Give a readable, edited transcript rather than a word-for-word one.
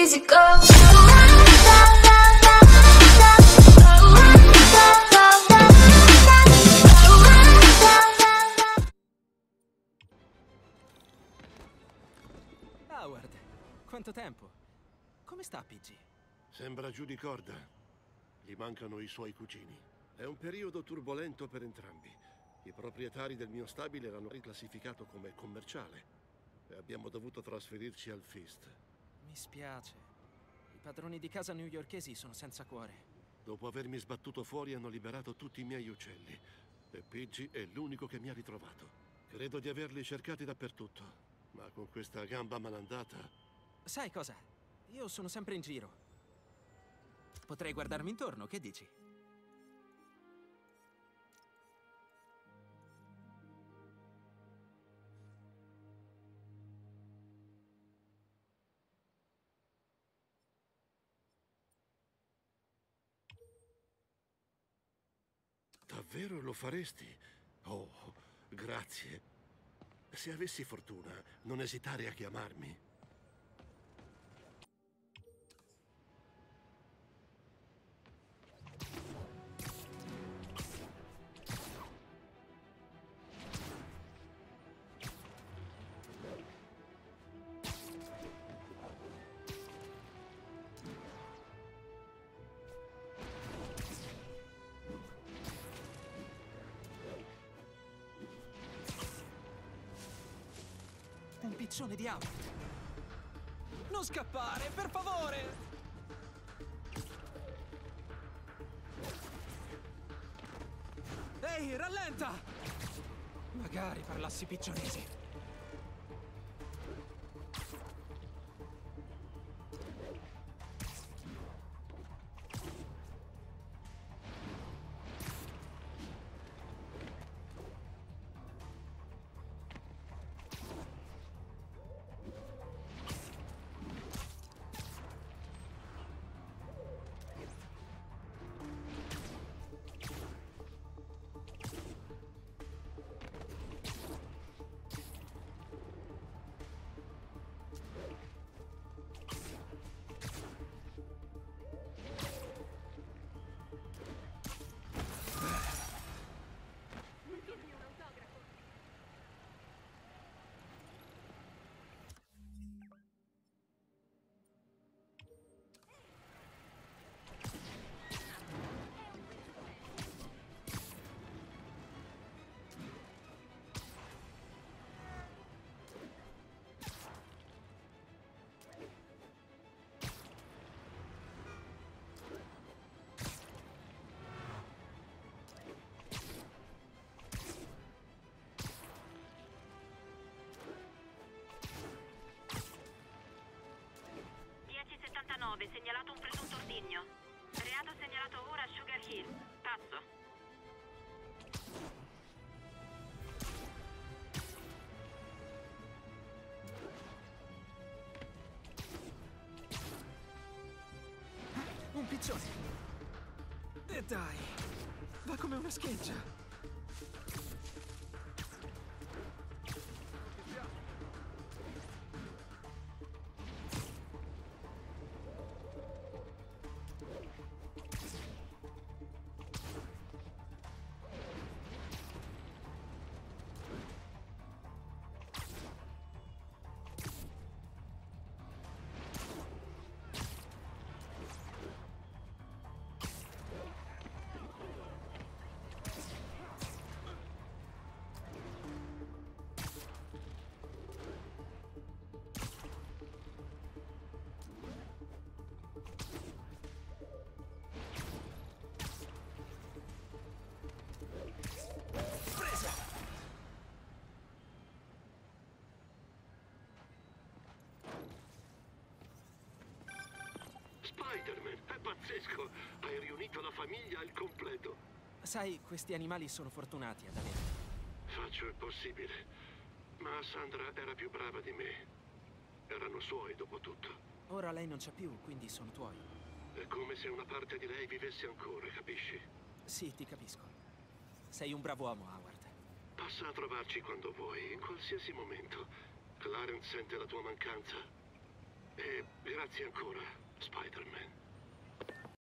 easy go. Howard, quanto tempo? Come sta PG? Sembra giù di corda. Gli mancano i suoi cugini. È un periodo turbolento per entrambi. I proprietari del mio stabile l'hanno riclassificato come commerciale e abbiamo dovuto trasferirci al Feast. Mi spiace. I padroni di casa newyorkesi sono senza cuore. Dopo avermi sbattuto fuori hanno liberato tutti i miei uccelli e Pidgey è l'unico che mi ha ritrovato. Credo di averli cercati dappertutto, ma con questa gamba malandata... Sai cosa? Io sono sempre in giro. Potrei guardarmi intorno, che dici? Davvero lo faresti? Oh, grazie. Se avessi fortuna, non esitare a chiamarmi. Un piccione di Howard. Non scappare, per favore! Ehi, rallenta! Magari parlassi piccionesi. Segnalato un presunto ordigno. Reato segnalato ora a Sugar Hill. Passo. Un piccione. E dai, va come una scheggia. Spider-Man, è pazzesco! Hai riunito la famiglia al completo. Sai, questi animali sono fortunati ad avere. Faccio il possibile, ma Sandra era più brava di me. Erano suoi, dopo tutto. Ora lei non c'è più, quindi sono tuoi. È come se una parte di lei vivesse ancora, capisci? Sì, ti capisco. Sei un bravo uomo, Howard. Passa a trovarci quando vuoi, in qualsiasi momento. Clarence sente la tua mancanza. E grazie Grazie ancora, Spider-Man.